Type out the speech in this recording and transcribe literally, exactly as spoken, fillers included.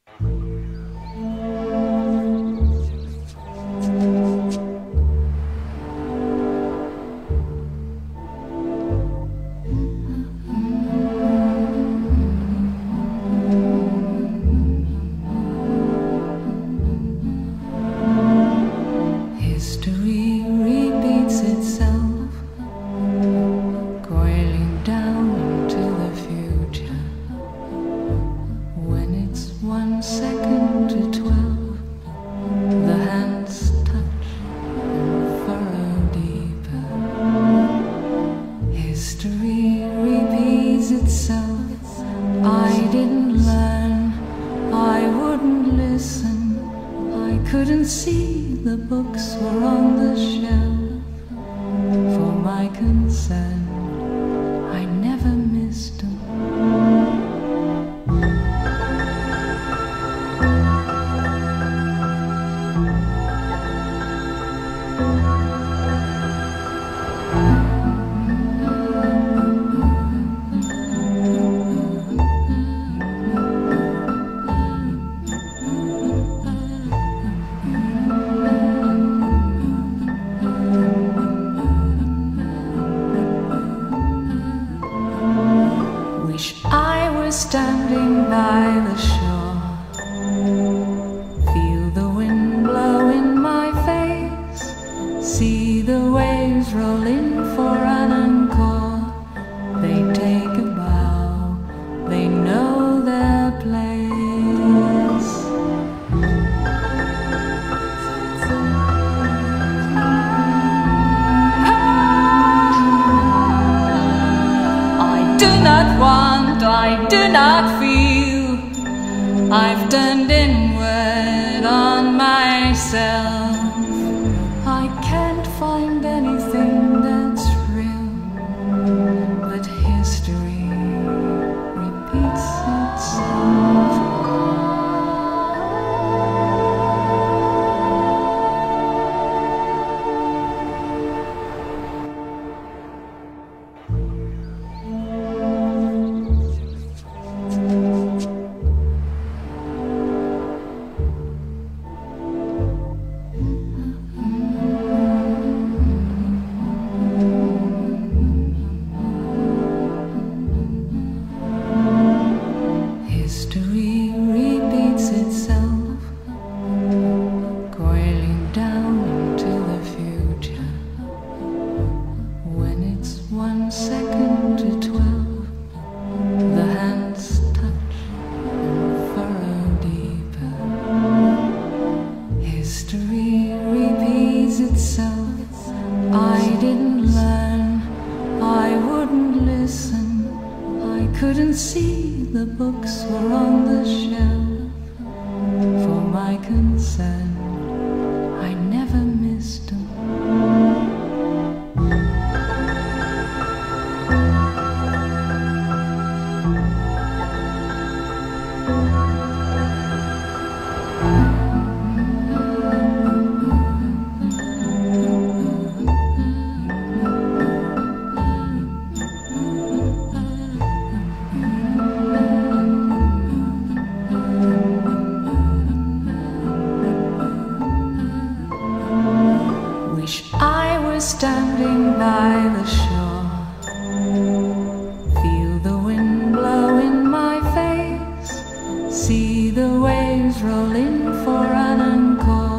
History repeats itself, coiling down into the future. When it's one second to twelve, the hands touch and furrow deeper. History repeats itself. I didn't learn, I wouldn't listen, I couldn't see the books were on the shelf. For my concern, I never missed them. I was standing by the shore, feel the wind blow in my face, see the waves roll in for an encore. They take a bow, they know their place. I do not want, I do not feel. I've turned inward on myself. I can't find anything that's real, but history repeats itself. History repeats itself, coiling down into the future. When it's one second to twelve, the hands touch and furrow deeper. History repeats itself. I didn't learn, I wouldn't listen, I couldn't see the books were on the shelf. For my concern, I never missed them. I was standing by the shore, feel the wind blow in my face, see the waves roll in for an encore.